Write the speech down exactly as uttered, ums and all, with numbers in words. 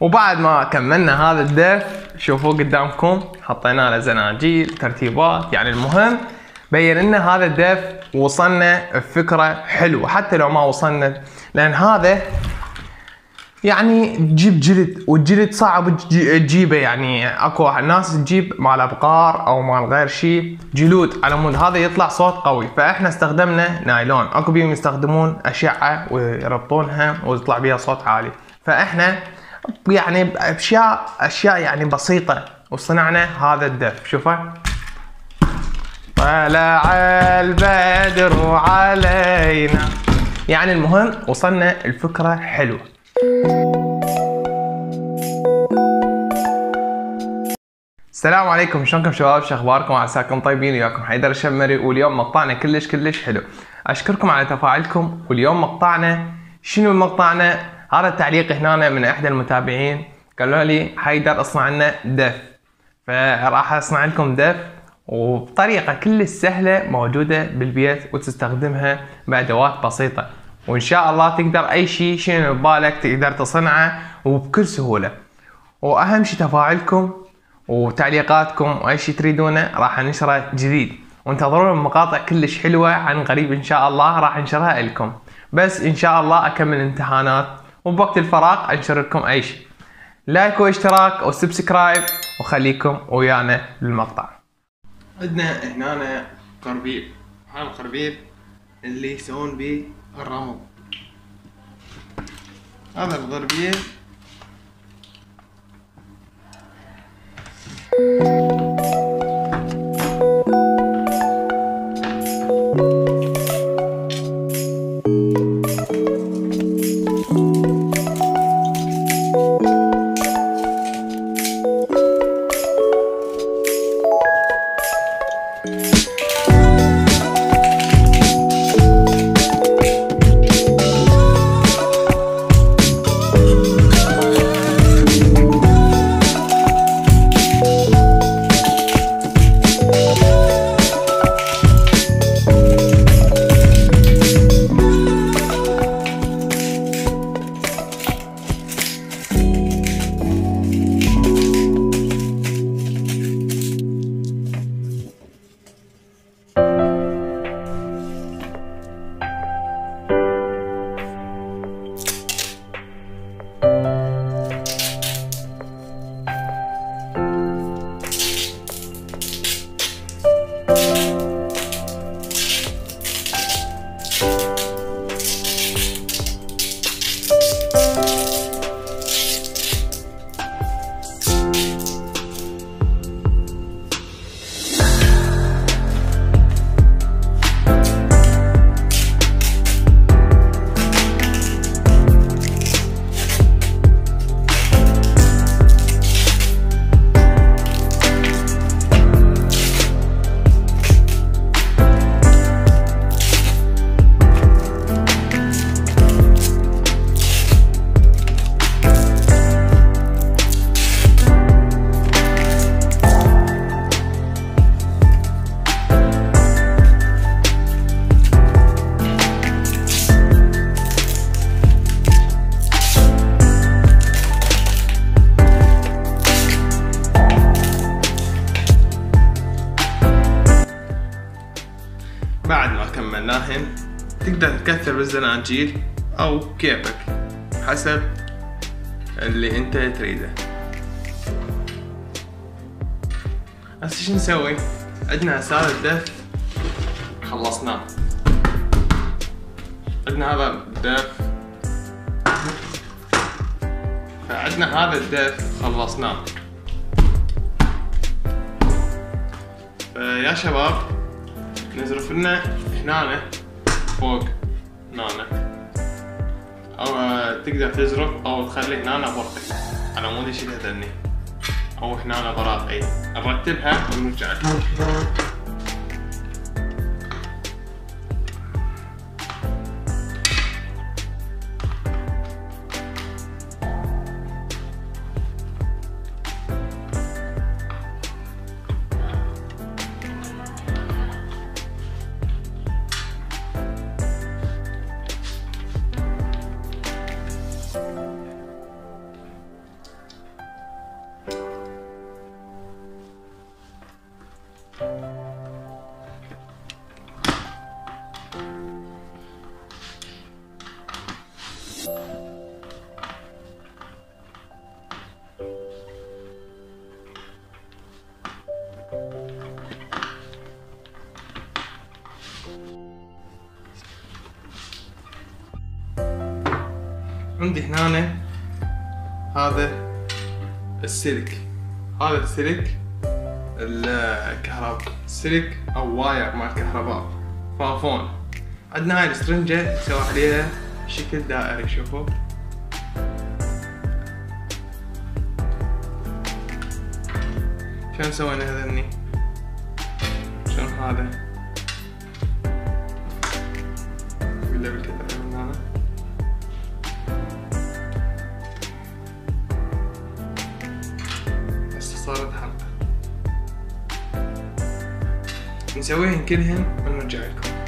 وبعد ما كملنا هذا الدف شوفوا قدامكم حطينا له زناجيل ترتيبات. يعني المهم بين لنا هذا الدف وصلنا بفكره حلوه حتى لو ما وصلنا، لان هذا يعني تجيب جلد، والجلد صعب تجيبه. يعني اكو ناس تجيب مال ابقار او مال غير شيء جلود على مود هذا يطلع صوت قوي، فاحنا استخدمنا نايلون. اكو بيهم يستخدمون اشعه ويربطونها ويطلع بيها صوت عالي، فاحنا يعني باشياء اشياء يعني بسيطه وصنعنا هذا الدف. شوفه طلع البدر علينا. يعني المهم وصلنا الفكره حلوه. السلام عليكم، شلونكم شباب؟ شو اخباركم؟ عساكم طيبين. وياكم حيدر الشمري، واليوم مقطعنا كلش كلش حلو. اشكركم على تفاعلكم. واليوم مقطعنا شنو مقطعنا؟ هذا التعليق هنا من احدى المتابعين، قالوا لي حيدر اصنع لنا دف، فراح اصنع لكم دف وبطريقه كلش سهله موجوده بالبيت وتستخدمها بادوات بسيطه، وان شاء الله تقدر اي شيء شنو ببالك تقدر تصنعه وبكل سهوله. واهم شيء تفاعلكم وتعليقاتكم، واي شيء تريدونه راح ننشره جديد، وانتظرون مقاطع كلش حلوه عن قريب ان شاء الله راح انشرها لكم. بس ان شاء الله اكمل امتحانات وبوقت الفراغ انشر لكم اي شيء. لايك واشتراك وسبسكرايب، وخليكم ويانا بالمقطع. عندنا هنا قربيب، هذا القربيب اللي يسوون به الرمل. هذا القربيب بعد ما كملناهن تقدر تكثر بالزناجيل او كيفك حسب اللي انت تريده. هسه شو نسوي؟ عندنا هسه هذا الدف خلصناه، عندنا هذا الدف، فعندنا هذا الدف خلصناه. فيا شباب نزرف لنا هنا فوق هنا، او تقدر تزرف او تخلي هنا برقي على مود يشيل هذني، او هنا براقي نرتبها ونرجع لها. وعندي هنا هذا السلك، هذا السلك الكهرباء، سلك او واير مال كهرباء فافون. عندنا هاي السرنجة نسوي عليها شكل دائري. شوفوا شلون سوينا هذني، شلون هذا ولا بالكتاب من هنا. هسه صارت حلقة نسويهن كلهن ونرجع لكم.